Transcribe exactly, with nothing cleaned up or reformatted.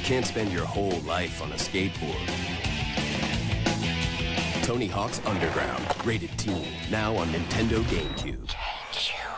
can't spend your whole life on a skateboard. Tony Hawk's Underground, rated teen, now on Nintendo GameCube. GameCube.